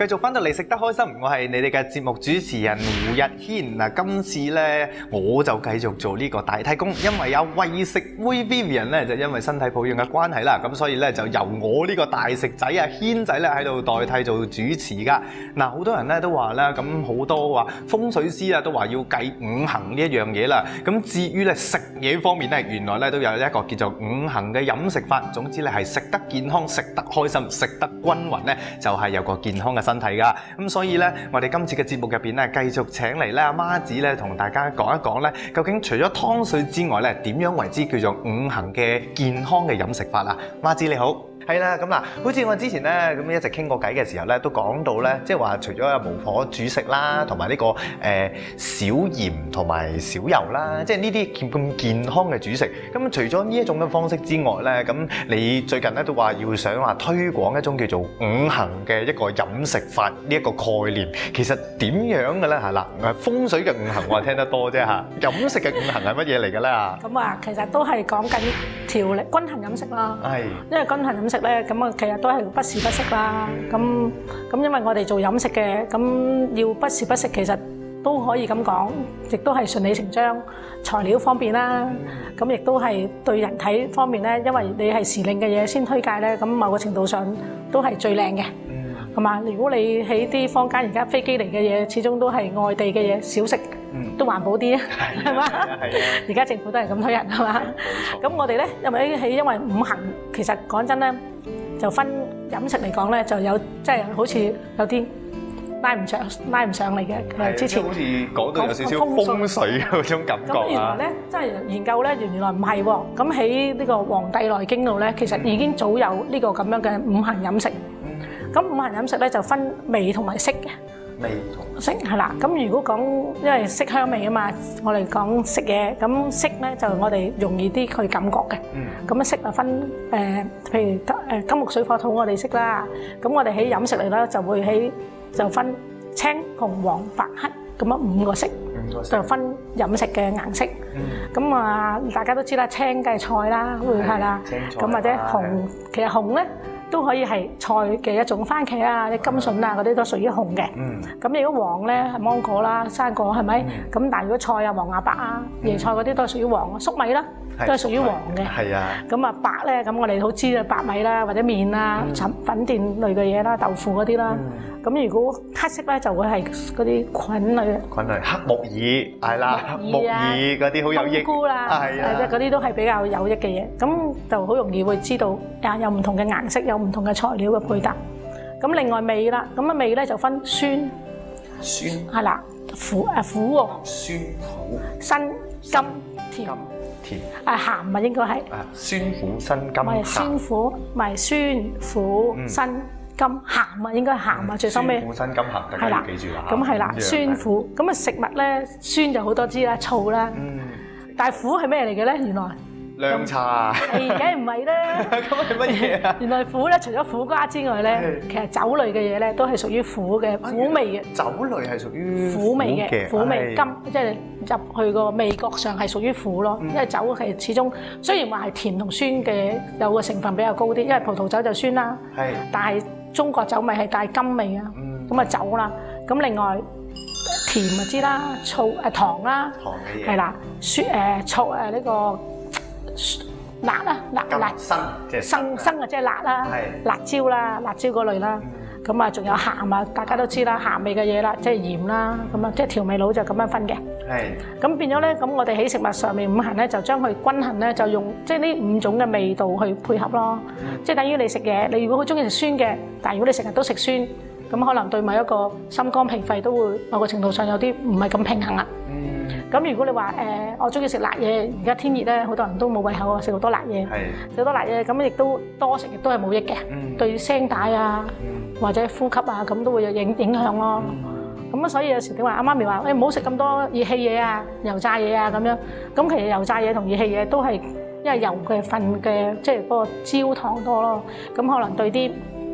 繼續翻到嚟食得開心，我係你哋嘅節目主持人胡日軒嗱。今次咧我就繼續做呢個大替工，因為有為食妹 Vivian 咧就因為身體抱恙嘅關係啦，咁所以咧就由我呢個大食仔啊軒仔咧喺度代替做主持噶。嗱，好多人咧都話啦，咁好多話風水師啊都話要計五行呢一樣嘢啦。咁至於咧食嘢方面咧，原來咧都有一個叫做五行嘅飲食法。總之咧係食得健康、食得開心、食得均勻咧，就係有個健康嘅身體噶。咁所以咧，我哋今次嘅節目入邊咧，繼續請嚟咧阿媽子咧，同大家講一講咧，究竟除咗湯水之外咧，點樣為之叫做五行嘅健康嘅飲食法啊？媽子你好。係啦，咁嗱，好似我之前咧咁一直傾過偈嘅時候咧，都講到咧，即係話除咗有無火煮食啦，同埋呢個少鹽同埋少油啦，即係呢啲咁健康嘅煮食。咁除咗呢一種嘅方式之外咧，咁你最近咧都話要想話推廣一種叫做五行嘅一個飲食法呢一個概念。其實點樣嘅咧係啦？風水嘅五行我係聽得多啫嚇，飲食嘅五行係乜嘢嚟嘅咧啊？ 咁啊，其實都係講緊調理均衡飲食啦。係，因為均衡飲食咧，咁啊，其實都係不時不食啦。咁因為我哋做飲食嘅，咁要不時不食，其實都可以咁講，亦都係順理成章。材料方面啦，咁亦都係對人體方面咧，因為你係時令嘅嘢先推介咧，咁某個程度上都係最靚嘅，係嘛？如果你喺啲坊間而家飛機嚟嘅嘢，始終都係外地嘅嘢，少食都環保啲啊，係嘛？而家政府都係咁推人，係嘛？咁我哋咧，因為五行其實講真咧，就分飲食嚟講咧，就有即係好似有啲拉唔上嚟嘅。之前好似講到有少少風水嗰種感覺啊。咁原來咧，即係研究咧，原來唔係喎。咁喺呢個《黃帝內經》度咧，其實已經早有呢個咁樣嘅五行飲食。咁五行飲食咧就分味同埋色嘅。味同色係啦。咁如果講因為色香味啊嘛，我哋講食嘢，咁色咧就我哋容易啲去感覺嘅。咁啊色啊分譬如金木水火土我哋識啦。咁我哋喺飲食嚟咧就會就分青紅黃白黑咁樣五個色，就分飲食嘅顏色。咁啊大家都知啦，青梗係菜啦，會係啦。咁或者紅，其實紅咧都可以係菜嘅一種，番茄啊、啲甘筍啊嗰啲都屬於紅嘅。咁如果黃咧係芒果啦、生果係咪？咁但係如果菜啊、黃芽白啊、椰菜嗰啲都係屬於黃，粟米啦都係屬於黃嘅。係啊。咁啊白咧，咁我哋好知啊，白米啦或者麵啦、粉墊類嘅嘢啦、豆腐嗰啲啦。咁如果黑色咧就會係嗰啲菌類，黑木耳係啦，木耳嗰啲好有益。冬菇啦，係啊，即係嗰啲都係比較有益嘅嘢。咁就好容易會知道啊，有唔同嘅顏色，有唔同嘅材料嘅配搭。咁另外味啦，咁啊味咧就分酸係啦，苦喎，酸苦、辛甘甜。鹹啊應該係酸苦辛甘鹹。唔係酸苦，唔係酸苦辛甘鹹啊，應該鹹啊，最收尾。酸苦辛甘鹹，大家要記住啦。咁係啦，酸苦咁啊食物咧，酸就好多知啦，醋啦。但係苦係咩嚟嘅咧？原來涼茶啊，梗係唔係啦。咁係乜嘢啊？原來苦咧，除咗苦瓜之外咧，其實酒類嘅嘢咧都係屬於苦嘅，苦味嘅。酒類係屬於苦味嘅，苦味甘，即係入去個味覺上係屬於苦咯。因為酒係始終雖然話係甜同酸嘅有個成分比較高啲，因為葡萄酒就酸啦。係，但係中國酒味係帶甘味啊。咁啊酒啦，咁另外甜就知啦，醋糖啦，係啦，醋呢個。辣啦，辣生啊，即係辣啦，辣椒啦，辣椒嗰類啦。咁啊，仲有鹹啊，大家都知啦，鹹味嘅嘢啦，即係鹽啦，咁啊，即係調味佬就咁樣分嘅。係。咁變咗咧，咁我哋喺食物上面五行咧，就將佢均衡咧，就用即係呢五種嘅味道去配合咯。即係等於你食嘢，你如果好中意食酸嘅，但係如果你成日都食酸，咁可能對某一個心肝脾肺都會某個程度上有啲唔係咁平衡啦。咁如果你話我中意食辣嘢，而家天熱咧，好多人都冇胃口啊，食好多辣嘢，食好多辣嘢，咁亦都多食亦都係冇益嘅，對聲帶啊或者呼吸啊咁都會有影響咯。咁啊，所以有時點話阿媽咪話唔好食咁多熱氣嘢啊、油炸嘢啊咁樣。咁其實油炸嘢同熱氣嘢都係因為油嘅份嘅，即係嗰個焦糖多咯。咁可能對啲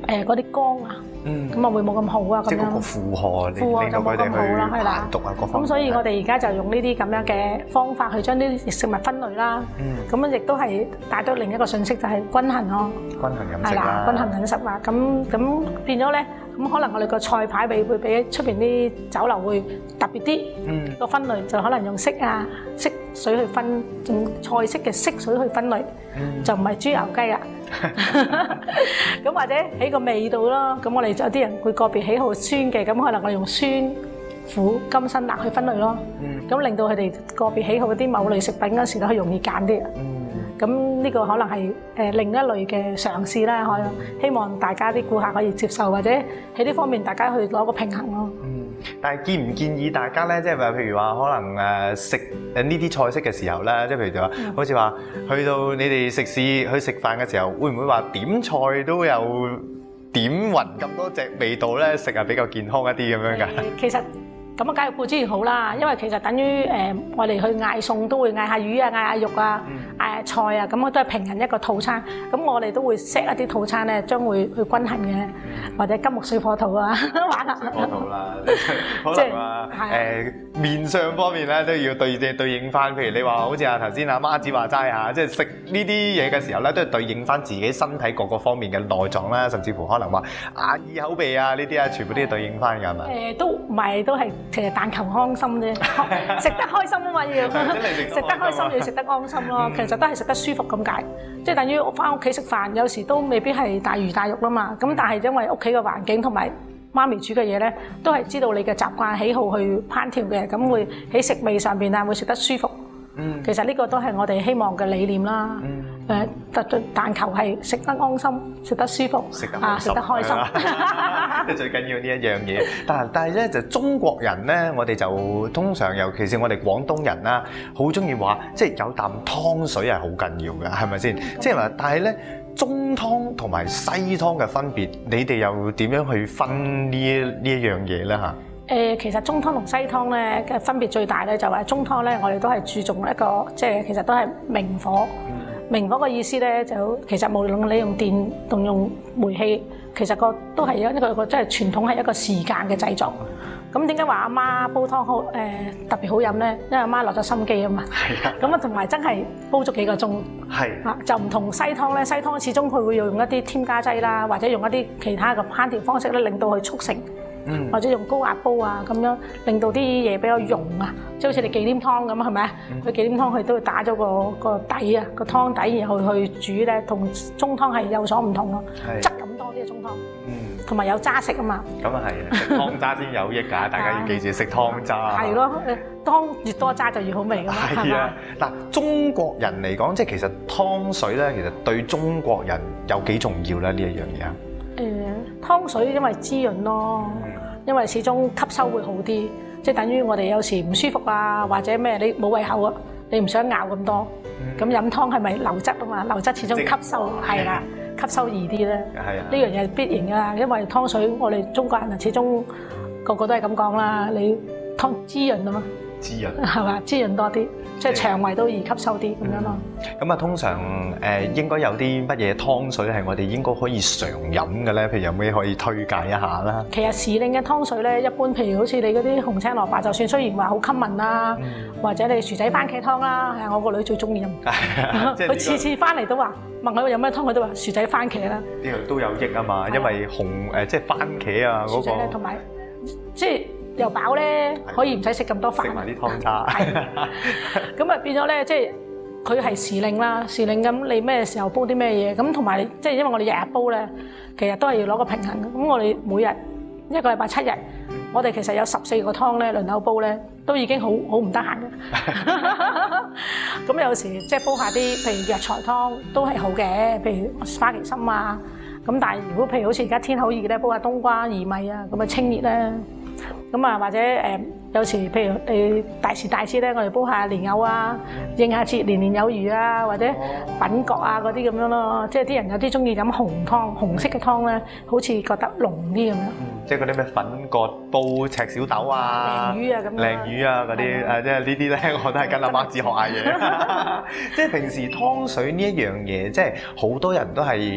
嗰啲光啊，咁啊會冇咁好啊咁樣。 即係嗰個負荷就冇咁好啦，係啦。咁所以我哋而家就用呢啲咁樣嘅方法去將啲食物分類啦。咁樣亦都係帶到另一個信息，就係均衡咯。 均衡飲食啦。 係啦，均衡飲食啦。咁變咗咧，咁可能我哋個菜牌會比出邊啲酒樓會特別啲。個分類就可能用色水去分，用菜式嘅色水去分類，就唔係豬油雞啦。咁或者喺個味道咯，咁我哋有啲人會個別喜好酸嘅，咁可能我哋用酸、苦、甘、辛、辣去分類咯。咁令到佢哋個別喜好啲某類食品嗰時都係容易揀啲。咁呢個可能係另一類嘅嘗試啦，可能希望大家啲顧客可以接受，或者喺呢方面大家去攞個平衡咯。 但係建唔建議大家咧，即係話譬如話可能食呢啲菜式嘅時候咧，即係譬如就話，好似話去到你哋食肆去食飯嘅時候，會唔會話點菜都有點勻咁多隻味道咧？食係比較健康一啲咁樣㗎？ 其實咁啊，梗係固之然好啦，因為其實等於我哋去嗌餸都會嗌下魚啊、嗌下肉啊、嗌下菜啊，咁我都係平衡一個套餐。咁我哋都會 set 一啲套餐咧，將會去均衡嘅，或者金木水火土啊，玩下。 水火土啦，可能話面相方面咧都要對應翻。譬如你話好似頭先阿媽子話齋啊，即係食呢啲嘢嘅時候咧，都係對應翻自己身體各個方面嘅內臟啦，甚至乎可能話眼耳口鼻啊呢啲啊，全部都要對應翻㗎，係咪？都唔係， 都係。其實但求安心啫，食得開心啊嘛要，食得開心要食得安心咯。其實都係食得舒服咁解，即係等於我翻屋企食飯，有時都未必係大魚大肉啦嘛。咁但係因為屋企嘅環境同埋媽咪煮嘅嘢咧，都係知道你嘅習慣喜好去烹調嘅，咁會喺食味上邊啊會食得舒服。其實呢個都係我哋希望嘅理念啦。但求係食得安心、食得舒服、食得開心， 即係最緊要呢一樣嘢。但係咧就中國人咧，我哋就通常尤其是我哋廣東人啦，好中意話即係有啖湯水係好緊要嘅，係咪先？即係話，但係咧中湯同埋西湯嘅分別，你哋又點樣去分呢一樣嘢咧嚇？ 其實中湯同西湯咧嘅分別最大咧，就係中湯咧，我哋都係注重一個即係其實都係明火。明火嘅意思咧，就其實無論你用電同用煤氣，其實都係一個即係傳統係一個時間嘅製作。咁點解話阿媽煲湯好特別好飲咧？因為阿媽落咗心機啊嘛。係啊。咁啊，同埋真係煲足幾個鐘。係。啊，就唔同西湯咧，西湯始終佢會用一啲添加劑啦，或者用一啲其他嘅烹調方式咧，令到佢速成。或者用高壓煲啊，咁樣令到啲嘢比較溶啊，即係好似你忌廉湯咁係咪啊？佢忌廉湯佢都會打咗個底啊，個湯底，然後去煮咧，同中湯係有所唔同咯，質感多啲嘅中湯，同埋有渣食啊嘛。咁啊係，食湯渣先有益㗎，大家要記住食湯渣。係咯，湯越多渣就越好味㗎嘛。係啊，嗱，中國人嚟講，即係其實湯水咧，其實對中國人有幾重要咧？呢一樣嘢啊？湯水因為滋潤咯，因為始終吸收會好啲，即係等於我哋有時唔舒服啊，或者咩你冇胃口啊，你唔想咬咁多，咁飲湯係咪流質啊嘛？流質始終吸收係啦，吸收易啲咧。係啊，呢樣嘢必然㗎，因為湯水我哋中國人啊，始終個個都係咁講啦，你湯滋潤啊嘛。滋潤係嘛？滋潤多啲，即係腸胃都易吸收啲咁樣咯。咁啊，通常應該有啲乜嘢湯水係我哋應該可以常飲嘅咧？譬如有咩可以推介一下啦？其實時令嘅湯水咧，一般譬如好似你嗰啲紅青蘿蔔，就算雖然話好襟聞啦，或者你薯仔番茄湯啦，係我個女最中意飲。佢次次翻嚟都話問佢飲咩湯，佢都話薯仔番茄啦。呢個都有益啊嘛，因為即係番茄啊嗰個，同埋即係。又飽咧，可以唔使食咁多飯，食埋啲湯渣。咁啊變咗咧，即係佢係時令啦，時令咁你咩時候煲啲咩嘢，咁同埋即係因為我哋日日煲咧，其實都係要攞個平衡。咁我哋每日一個禮拜7日，我哋其實有14個湯咧輪流煲咧，都已經好唔得閒嘅。咁有時即係煲下啲譬如藥材湯都係好嘅，譬如花旗參啊。咁但係如果譬如好似而家天好熱咧，煲下冬瓜、薏米啊，咁啊清熱咧。咁啊，或者有時譬如你大時大節咧，我哋煲下蓮藕啊，應下節年年有餘啊，或者品角啊嗰啲咁樣咯。即係啲人有啲中意飲紅湯，紅色嘅湯咧，好似覺得濃啲咁樣。即係嗰啲咩粉角煲赤小豆啊，鯪魚啊咁樣。鯪魚啊嗰啲即係呢啲咧，我都係跟阿媽子學下嘢。即係平時湯水呢一樣嘢，即係好多人都係。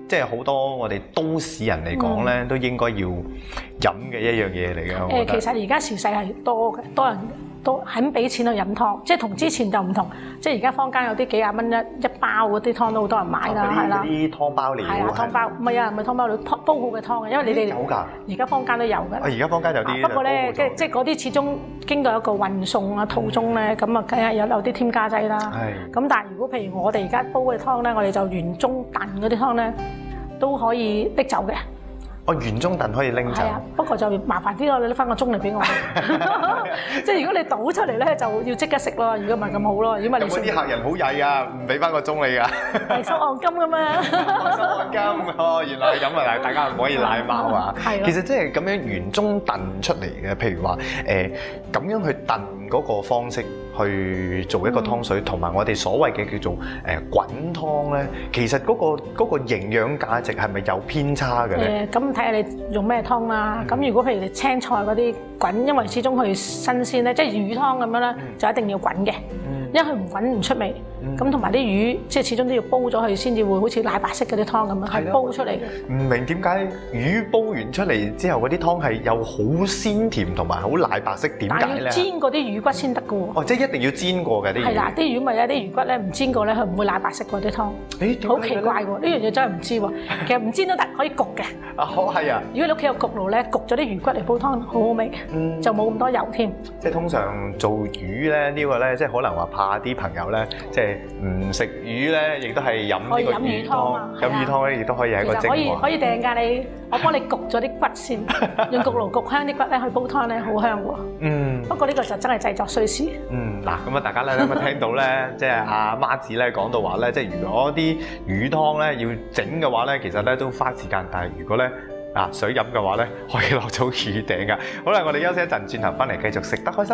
即係好多我哋都市人嚟講咧，都應該要飲嘅一樣嘢嚟嘅。 其實而家時勢係多嘅，多人都肯俾錢去飲湯，即係同之前就唔同。即係而家坊間有啲幾廿蚊一包嗰啲湯都好多人買啦，係啦。 啲湯包嚟㗎。係啊， 湯包唔係啊，唔係湯包，煲好嘅湯嘅，因為你哋有㗎。 而家坊間都有嘅。 而家坊間有啲。 不過咧，即係嗰啲始終經過一個運送啊途中咧，咁啊梗係有啲添加劑啦。係。咁但係如果譬如我哋而家煲嘅湯咧，我哋就原中燉嗰啲湯咧都可以拎走嘅。 原中燉可以拎走， 不過就麻煩啲咯，你拎翻個盅嚟俾我。即係如果你倒出嚟咧，就要即刻食咯。如果唔係咁好咯，如果唔係你。 有冇啲客人好曳啊？唔俾翻個盅你㗎？ 係收按金㗎嘛。 收按金原來係咁啊！大家唔可以賴貓啊。係。其實即係咁樣原中燉出嚟嘅，譬如話咁樣去燉嗰個方式去做一個湯水，同埋我哋所謂嘅叫做滾湯咧，其實嗰個營養價值係咪有偏差嘅咧？ 咁睇下你用咩湯啦。咁如果譬如你青菜嗰啲滾，因為始終佢新鮮咧，即係魚湯咁樣咧，就一定要滾嘅，因為佢唔滾唔出味。咁同埋啲魚，即係始終都要煲咗佢先至會好似奶白色嗰啲湯咁樣，係煲出嚟嘅。 唔明點解魚煲完出嚟之後嗰啲湯係又好鮮甜同埋好奶白色？點解咧？ 但係要煎過啲魚骨先得㗎喎。 即係一定要煎過嘅啲魚。係啦， 啲魚咪有啲魚骨咧，唔煎過咧，佢唔會奶白色嗰啲湯。好奇怪喎！呢樣嘢真係唔知喎。其實唔煎都得，可以焗嘅。係啊。如果你屋企有焗爐咧，焗咗啲魚骨嚟煲湯，好好味，就冇咁多油添。即係通常做魚咧，呢個咧，即係可能話怕啲朋友咧，即係唔食魚咧，亦都係飲呢個魚湯。飲魚湯咧，亦都可以係一個精華。 可以訂㗎你，我幫你焗咗啲骨先，用焗爐焗香啲骨咧去煲湯咧，好香喎。不過呢個就真係製作需時。 嗱，咁啊，大家咧有冇聽到咧？即係阿媽子咧講到話咧，即係如果啲魚湯咧要整嘅話咧，其實咧都花時間。但係如果咧水飲嘅話咧，可以落早魚訂㗎。好啦，我哋休息一陣，轉頭翻嚟繼續食得開心。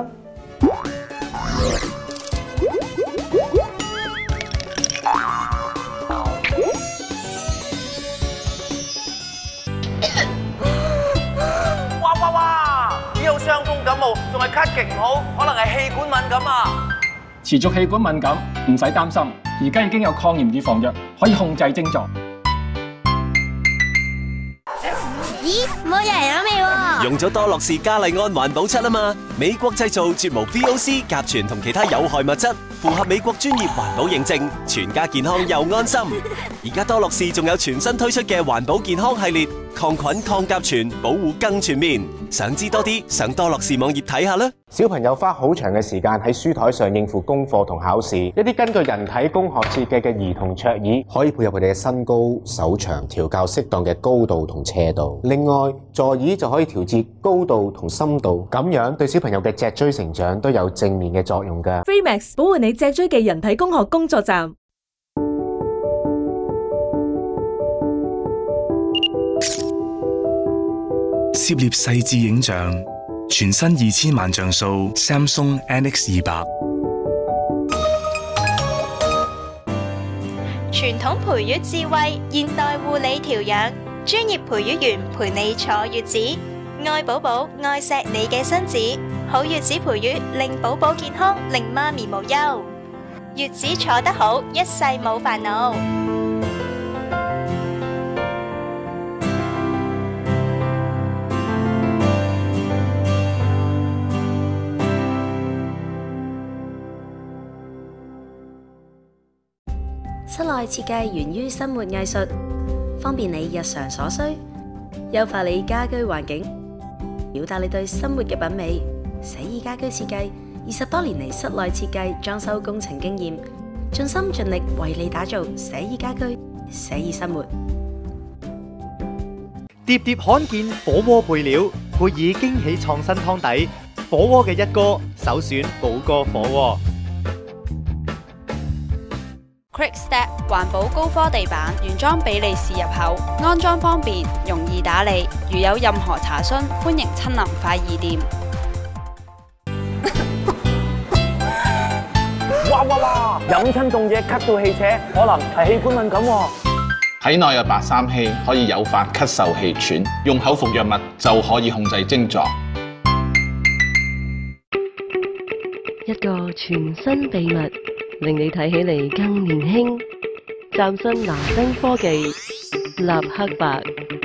哇！以後傷風感冒仲係咳極唔好，可能係氣管敏感啊！ 持續氣管敏感唔使擔心，而家已經有抗炎預防藥可以控制症狀。 咦，冇人飲味喎！ 用咗多樂士嘉麗安環保漆啊嘛，美國製造，絕無 VOC、甲醛同其他有害物質，符合美國專業環保認證，全家健康又安心。而家多樂士仲有全新推出嘅環保健康系列，抗菌、抗甲醛，保護更全面。想知多啲，上多樂士網頁睇下啦。 小朋友花好長嘅時間喺書台上應付功課同考試，一啲根據人體工學設計嘅兒童桌椅，可以配合佢哋嘅身高、手長，調校適當嘅高度同斜度。另外，座椅就可以調節高度同深度，咁樣對小朋友嘅脊椎成長都有正面嘅作用㗎。 Freemax 保護你脊椎嘅人體工學工作站。 攝攝細緻影像，全新2000萬像素 Samsung NX200。 傳統培育智慧，現代護理調養，專業培育員陪你坐月子，愛寶寶，愛錫你嘅親子，好月子培育令寶寶健康，令媽咪無憂。月子坐得好，一世冇煩惱。 室內設計源於生活藝術，方便你日常所需，優化你家居環境，表達你對生活嘅品味。寫意家居設計20多年嚟室內設計裝修工程經驗，盡心盡力為你打造寫意家居、寫意生活。 碟碟罕見火鍋配料，配以驚喜創新湯底，火鍋嘅一哥首選寶哥火鍋。 Quickstep 環保高科地板，原裝比利時入口，安裝方便，容易打理。如有任何查詢，歡迎親臨快易店。 哇！飲親凍嘢咳到氣扯，可能係氣管敏感喎。 體內有白三烯，可以誘發咳嗽氣喘，用口服藥物就可以控制症狀。 一個全新秘密，令你睇起嚟更年輕。嶄新男聲科技立黑白。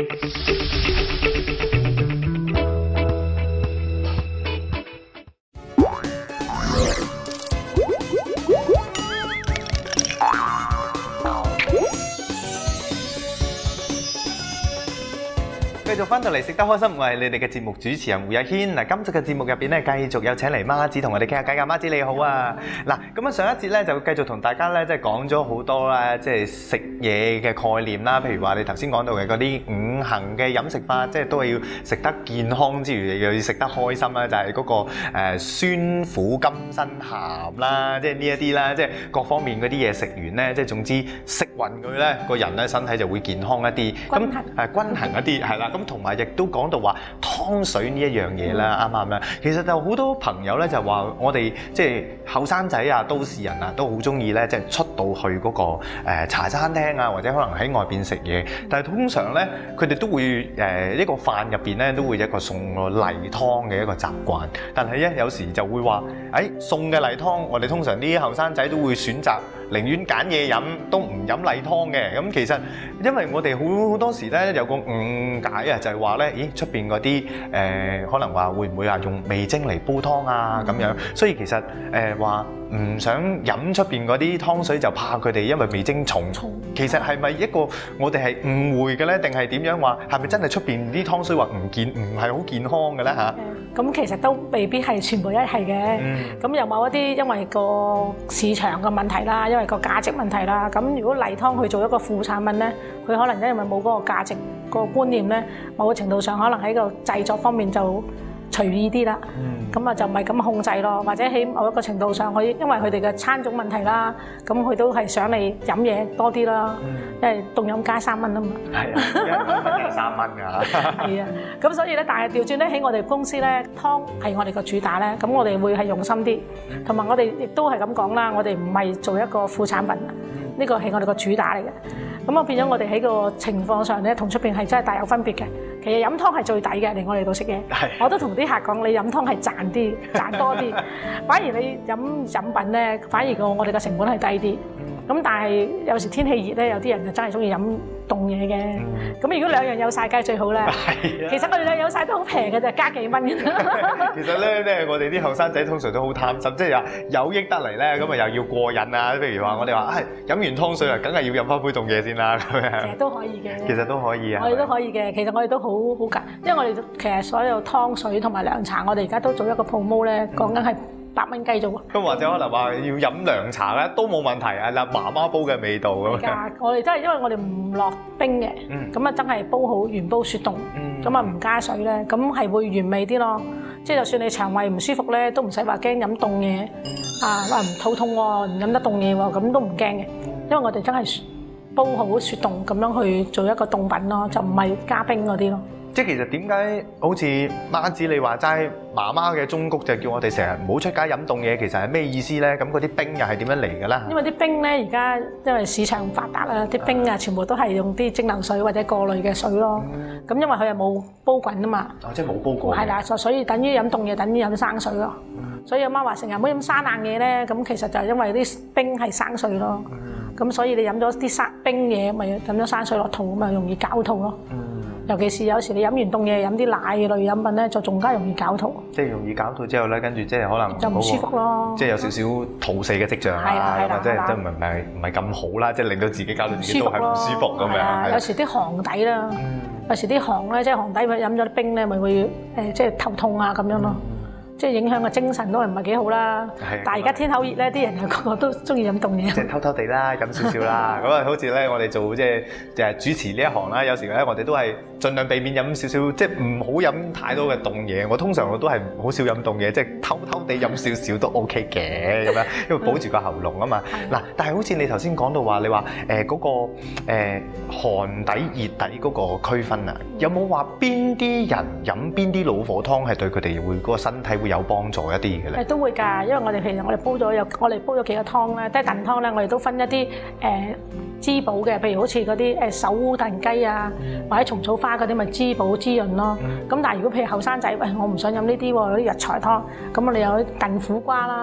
繼續翻到嚟食得開心，我係你哋嘅節目主持人胡日軒。嗱，今集嘅節目入邊咧，繼續有請嚟媽子同我哋傾下偈㗎。媽子你好啊！嗱，咁啊上一節咧就繼續同大家咧即係講咗好多啦，即係食嘢嘅概念啦。譬如話你頭先講到嘅嗰啲五行嘅飲食法，即係都係要食得健康之餘，又要食得開心啦。就係嗰個酸苦甘辛鹹啦，即係呢一啲啦，即係各方面嗰啲嘢食完咧，即係總之食勻佢咧，個人咧身體就會健康一啲，咁均衡一啲係啦。咁同埋亦都講到話湯水呢一樣嘢啦，啱唔啱咧？其實就好多朋友咧就話我哋即係後生仔啊、都市人啊，都好中意咧，即係出到去嗰個茶餐廳啊，或者可能喺外邊食嘢。但係通常咧，佢哋都會一個飯入邊咧都會一個送個例湯嘅一個習慣。但係咧有時就會話，送嘅例湯，我哋通常啲後生仔都會選擇寧願揀嘢飲，都唔飲例湯嘅。咁其實因為我哋好多時咧有個誤解啊，就係話咧，咦出邊嗰啲可能話會唔會話用味精嚟煲湯啊咁樣，所以其實話唔想飲出邊嗰啲湯水就怕佢哋因為味精重。其實係咪一個我哋係誤會嘅咧，定係點樣話？係咪真係出邊啲湯水話唔係好健康嘅咧嚇？ 咁其實都未必係全部一係嘅。咁有某一啲因為個市場嘅問題啦，因為個價值問題啦。咁如果例湯去做一個副產品咧，佢可能因為冇嗰個價值個觀念咧，某個程度上可能喺個製作方面就隨意啲啦。咁啊就唔係咁控制咯，或者喺某一個程度上，佢因為佢哋嘅餐種問題啦，咁佢都係想你飲嘢多啲啦，因為凍飲加3蚊啊嘛。係啊，3蚊㗎。係啊，咁所以咧，但係調轉咧喺我哋公司咧，湯係我哋個主打咧，咁我哋會係用心啲，同埋我哋亦都係咁講啦，我哋唔係做一個副產品，呢個係我哋個主打嚟嘅。咁啊變咗我哋喺個情況上咧，同出邊係真係大有分別嘅。其實飲湯係最抵嘅，嚟我哋度食嘢。我都同啲客講，你飲湯係賺多啲，反而你飲飲品咧，反而我哋嘅成本係低啲。咁但係有時天氣熱咧，有啲人就真係中意飲凍嘢嘅。咁如果兩樣有晒，梗係最好咧。其實我哋兩樣有晒都好平嘅啫，加幾蚊嘅。 其實咧，我哋啲後生仔通常都好貪心，即係話有益得嚟咧，咁啊又要過癮啊。譬如話我哋話飲完湯水啊，梗係要飲翻杯凍嘢先啦。咁樣其實都可以嘅。其實都可以啊。我哋都可以嘅。其實我哋都好緊，因為我哋其實所有湯水同埋涼茶，我哋而家都做一個 promo 咧，講緊係8蚊雞啫喎。咁或者可能話要飲涼茶咧都冇問題啊！嗱，媽媽煲嘅味道咁樣。我哋真係因為我哋唔落冰嘅，咁啊真係煲好原煲雪凍，咁啊唔加水咧，咁係會原味啲咯。即係就算你腸胃唔舒服咧，都唔使話驚飲凍嘢啊，話唔肚痛喎，唔飲得凍嘢喎，咁都唔驚嘅，因為我哋真係煲好雪凍咁樣去做一個凍品咯，就唔係加冰嗰啲咯。即係其實點解好似媽子你話齋媽媽嘅忠告就叫我哋成日唔好出街飲凍嘢，其實係咩意思咧？咁嗰啲冰又係點樣嚟嘅咧？因為啲冰咧而家因為市場發達啦，啲冰啊全部都係用啲蒸餾水或者過濾嘅水咯。咁因為佢係冇煲滾啊嘛。即係冇煲過。係啦，所以等於飲凍嘢，等於飲生水咯。所以阿媽話成日唔好飲生冷嘢咧，咁其實就係因為啲冰係生水咯。咁所以你飲咗啲冰嘢，咪飲咗生水落肚，咁咪容易搞肚咯。尤其是有時你飲完凍嘢飲啲奶類飲品咧，就仲加容易搞肚。即係容易搞肚之後咧，跟住即係可能就唔舒服咯。即係有少少肚瀉嘅跡象啊，咁啊，即係唔係咁好啦，即係令到自己搞到自己都係唔舒服咁樣。有時啲寒底啦，有時啲寒咧，即係寒底佢飲咗啲冰咧，咪會即係頭痛啊咁樣咯。即係影響個精神都係唔係幾好啦。但係而家天口熱咧，啲人又個個都中意飲凍嘢。即係偷偷地啦，飲少少啦。咁啊，好似咧我哋做即係主持呢一行啦，有時咧我哋都係盡量避免飲少少，即係唔好飲太多嘅凍嘢。我通常我都係好少飲凍嘢，即係偷偷地飲少少都 OK 嘅咁樣，因為保住個喉嚨啊嘛。嗱，但係好似你頭先講到話，你話嗰個寒底熱底嗰個區分啊，有冇話邊啲人飲邊啲老火湯係對佢哋會嗰個身體會有幫助一啲嘅咧？都會㗎，因為我哋其實我哋煲咗幾個湯咧，即係燉湯咧，我哋都分一啲滋補嘅，譬如好似嗰啲手烏燉雞啊，或者蟲草花嗰啲咪滋補滋潤咯。咁但係如果譬如後生仔，喂我唔想飲呢啲喎，嗰啲藥材湯，咁我哋有燉苦瓜啦。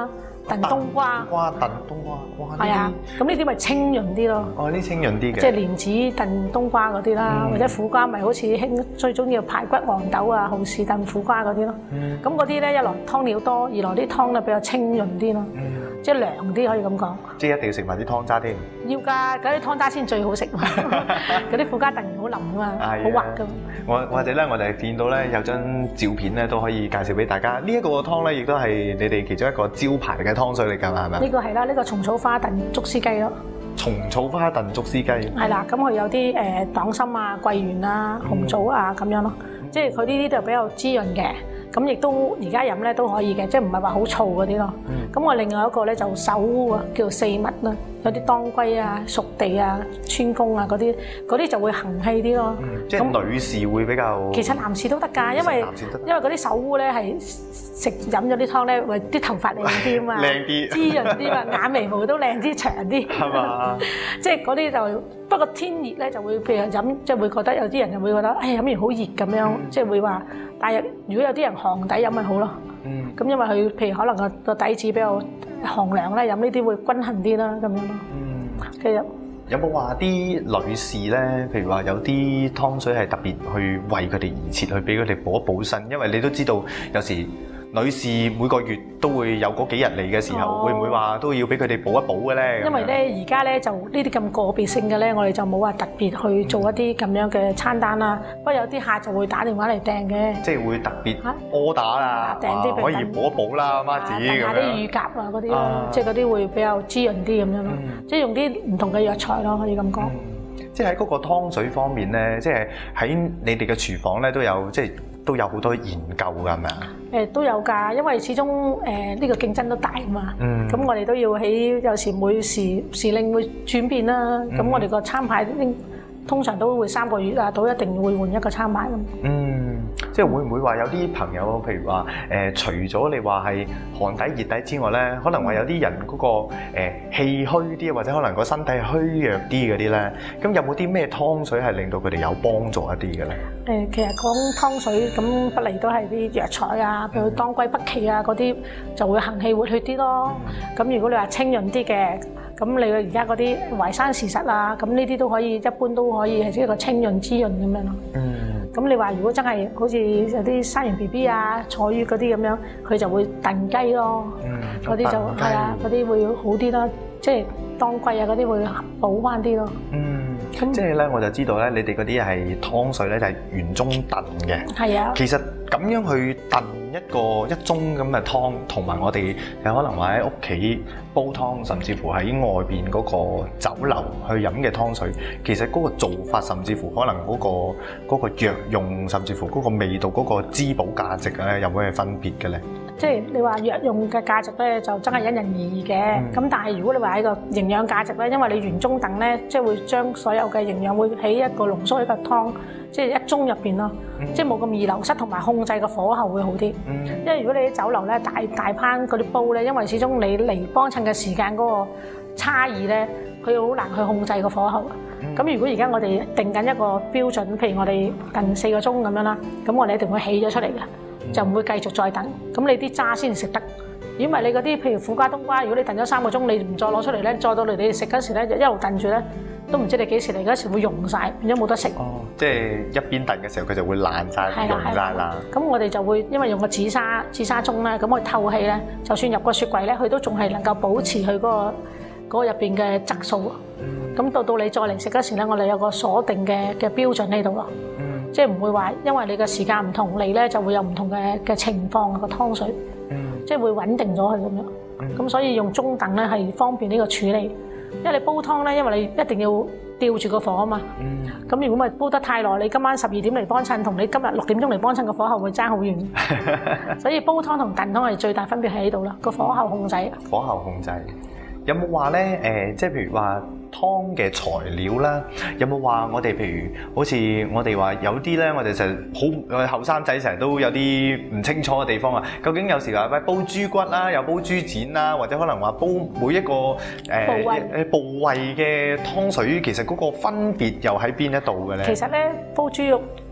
燉冬瓜。 燉冬瓜， 係啊，咁呢啲咪清潤啲咯。 哦，呢清潤啲嘅。 即係蓮子燉冬瓜嗰啲啦，或者苦瓜咪好似興最中意排骨黃豆啊、蠔豉燉苦瓜嗰啲咯。咁嗰啲咧一來湯料多，二來啲湯咧比較清潤啲咯，即係涼啲可以咁講。 即係一定要食埋啲湯渣添。 要㗎，嗰啲湯渣先最好食。嗰啲苦瓜燉完好腍㗎嘛，好滑㗎。 或者咧，我哋見到咧有張照片咧都可以介紹俾大家。呢一個湯咧亦都係你哋其中一個招牌嘅湯水嚟㗎嘛，係咪？ 呢個係啦，呢個蟲草花燉竹絲雞咯。 蟲草花燉竹絲雞。 係啦，咁佢有啲黨參啊、桂圓啊、紅棗啊咁樣咯，即係佢呢啲就比較滋潤嘅。咁亦都而家飲咧都可以嘅，即係唔係話好燥嗰啲咯。咁我另外一個咧就手烏啊，叫做四物啦，有啲當歸啊、熟地啊、川芎啊嗰啲就會行氣啲咯。 即係女士會比較。 其實男士都得㗎，因為嗰啲手烏咧係飲咗啲湯咧，會啲頭髮靚啲啊嘛， 靚啲， 滋潤啲嘛，眼眉毛都靚啲、長啲。 係嘛？ 即係嗰啲就不過天熱咧就會譬如飲，即係會覺得有啲人就會覺得，飲完好熱咁樣，即係會話。但係如果有啲人寒底飲咪好咯，咁因為佢譬如可能個底子比較寒涼咧，飲呢啲會均衡啲啦，咁樣咯。其實有冇話啲女士咧，譬如話有啲湯水係特別去為佢哋而設，去俾佢哋補一補身，因為你都知道有時女士每個月都會有嗰幾日嚟嘅時候，會唔會話都要俾佢哋補一補嘅咧？ 因為咧而家咧就呢啲咁個別性嘅咧，我哋就冇話特別去做一啲咁樣嘅餐單啦。不過有啲客就會打電話嚟訂嘅， 即係會特別 order 啦，訂啲可以補一補啦，媽子咁樣。訂下啲乳鴿啊嗰啲咯，即係嗰啲會比較滋潤啲咁樣咯。即係用啲唔同嘅藥材咯，可以咁講。 即係喺嗰個湯水方面咧，即係喺你哋嘅廚房咧都有即係。都有好多研究㗎，係咪啊？ 都有㗎，因為始終呢個競爭都大啊嘛。咁我哋都要喺有時每時令會轉變啦。咁我哋個餐牌通常都會3個月啊，到一定會換一個餐牌咁。 即係會唔會話有啲朋友，譬如話除咗你話係寒底熱底之外咧，可能話有啲人嗰個氣虛啲，或者可能個身體虛弱啲嗰啲咧，咁有冇啲咩湯水係令到佢哋有幫助一啲嘅咧？ 其實講湯水咁不離都係啲藥材啊，譬如當歸北芪啊嗰啲就會行氣活血啲咯。咁如果你話清潤啲嘅，咁你而家嗰啲淮山芪實啊，咁呢啲都可以，一般都可以係一個清潤滋潤咁樣咯。咁你話如果真係好似有啲生完 BB 啊、坐月嗰啲咁樣，佢就會燉雞咯。嗰啲就係啊，嗰啲會好啲啦。即係當歸啊嗰啲會補翻啲咯。 即係咧，我就知道咧，你哋嗰啲係湯水咧，就係原盅燉嘅。係啊。其實咁樣去燉一盅咁嘅湯，同埋我哋有可能話喺屋企煲湯，甚至乎喺外邊嗰個酒樓去飲嘅湯水，其實嗰個做法，甚至乎可能嗰個藥用，甚至乎嗰個味道、嗰個滋補價值咧，有冇咩分別嘅咧？即係你話藥用嘅價值咧，就真係因人而異嘅。咁但係如果你話喺個營養價值咧，因為你原盅燉咧，即係會將所有嘅營養會喺一個濃縮喺個湯，即係一盅入邊咯，即係冇咁易流失，同埋控制個火候會好啲。因為如果你喺酒樓咧大烹嗰啲煲咧，因為始終你嚟幫襯嘅時間嗰個差異咧，佢好難去控制個火候。咁如果而家我哋定緊一個標準，譬如我哋燉4個鐘咁樣啦，咁我哋一定會起咗出嚟嘅，就唔會繼續再燉。咁你啲渣先食得。如果唔係你嗰啲譬如苦瓜、冬瓜，如果你燉咗3個鐘，你唔再攞出嚟咧，再到嚟你食嗰時咧，就一路燉住咧，都唔知你幾時嚟，嗰時會溶晒，變咗冇得食。即係一邊燉嘅時候，佢就會爛晒、溶晒啦。咁我哋就會因為用個紫砂盅咧，咁佢透氣咧，就算入個雪櫃咧，佢都仲係能夠保持佢嗰個入邊嘅質素。咁到你再嚟食嗰時咧，我哋有個鎖定嘅標準喺度咯。即係唔會話因為你嘅時間唔同嚟咧，就會有唔同嘅情況個湯水。即係會穩定咗佢咁樣。咁所以用中燉咧係方便呢個處理。因為你煲湯咧，因為你一定要吊住個火啊嘛。咁如果咪煲得太耐，你今晚12點嚟幫襯，同你今日6點鐘嚟幫襯個火候會爭好遠。所以煲湯同燉湯係最大分別喺度啦，個火候控制。火候控制。有冇話咧？即係譬如話湯嘅材料啦，有冇話我哋譬如好似我哋話有啲咧，我哋就好後生仔成日都有啲唔清楚嘅地方啊。究竟有時話喂煲豬骨啦，又煲豬展啦，或者可能話煲每一個部位嘅湯水，其實嗰個分別又喺邊一度嘅咧？其實咧煲豬肉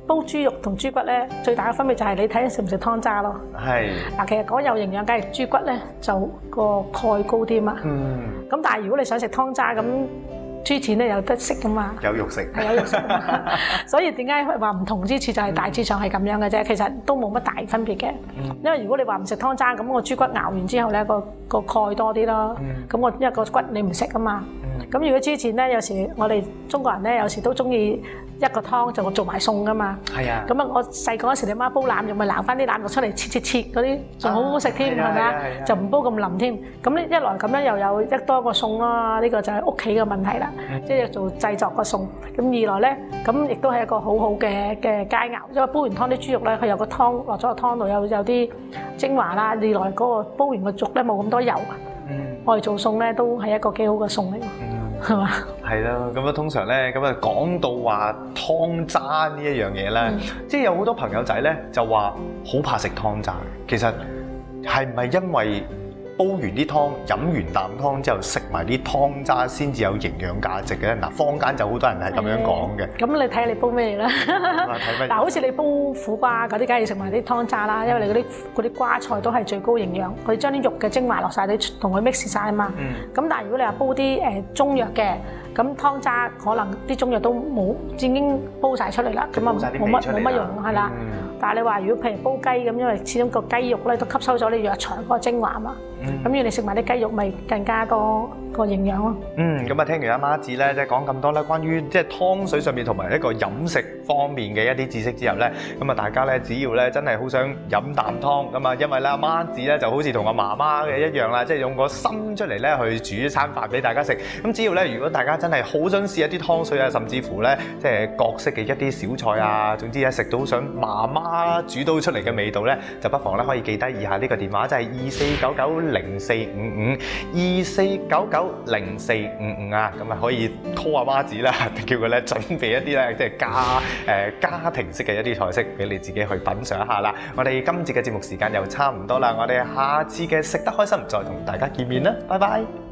煲豬肉同豬骨咧，最大嘅分別就係你睇食唔食湯渣咯。 係。 嗱，其實講有營養，梗係豬骨咧就個鈣高啲嘛。咁但係如果你想食湯渣咁，豬腱咧有得食噶嘛？ 有肉食。 係有肉食。所以點解話唔同之處就係大致上係咁樣嘅啫，其實都冇乜大分別嘅。因為如果你話唔食湯渣，咁個豬骨熬完之後咧，個鈣多啲咯。咁我因為個骨你唔食啊嘛。咁如果豬腱咧，有時我哋中國人咧，有時都中意一個湯就做埋餸噶嘛。係啊。咁啊，我細個嗰時，你媽煲腩肉咪撈翻啲腩肉出嚟切嗰啲，仲好好食添，係咪啊？就唔煲咁腍添。咁呢一來咁樣又有一多個餸啦，呢個就係屋企嘅問題啦。即係做製作個餸。咁二來咧，咁亦都係一個好好嘅佳肴，因為煲完湯啲豬肉咧，佢有個湯落咗個湯度有啲精華啦。二來嗰個煲完個粥咧冇咁多油。我哋做餸咧都係一個幾好嘅餸嚟㗎，係嘛？係啦，咁啊通常咧咁啊講到話湯渣呢一樣嘢咧，即係有好多朋友仔咧就話好怕食湯渣。其實係唔係因為煲完啲湯飲完啖湯之後食埋啲湯渣先至有營養價值嘅？嗱，坊間就好多人係咁樣講嘅。咁你睇下你煲咩啦？嗱，好似你煲苦瓜嗰啲，梗係要食埋啲湯渣啦，因為你嗰啲瓜菜都係最高營養，佢將啲肉嘅精華落晒，你同佢 mix 晒啊嘛。咁但係如果你話煲啲中藥嘅，咁湯渣可能啲中藥都冇已經煲晒出嚟啦，咁啊冇乜用係啦。但係你話如果譬如煲雞咁，因為始終個雞肉咧都吸收咗你藥材嗰個精華啊嘛。咁如果你食埋啲雞肉，咪更加多個營養咯。咁啊，聽完阿媽子咧，即係講咁多咧，關於即係湯水上面同埋一個飲食方面嘅一啲知識之後咧，咁啊，大家咧只要咧真係好想飲啖湯咁啊，因為咧阿媽子咧就好似同阿媽媽嘅一樣啦，即係用個心出嚟咧去煮一餐飯俾大家食。咁只要咧，如果大家真係好想試一啲湯水啊，甚至乎咧即係各式嘅一啲小菜啊，總之咧食到想媽媽煮到出嚟嘅味道咧，就不妨咧可以記低以下呢個電話，就係2499045524990455啊，咁啊可以 call 阿媽子啦，叫佢咧準備一啲咧即係家庭式嘅一啲菜式俾你自己去品嚐一下啦。我哋今次嘅節目時間又差唔多啦，我哋下次嘅食得開心再同大家見面啦，拜拜。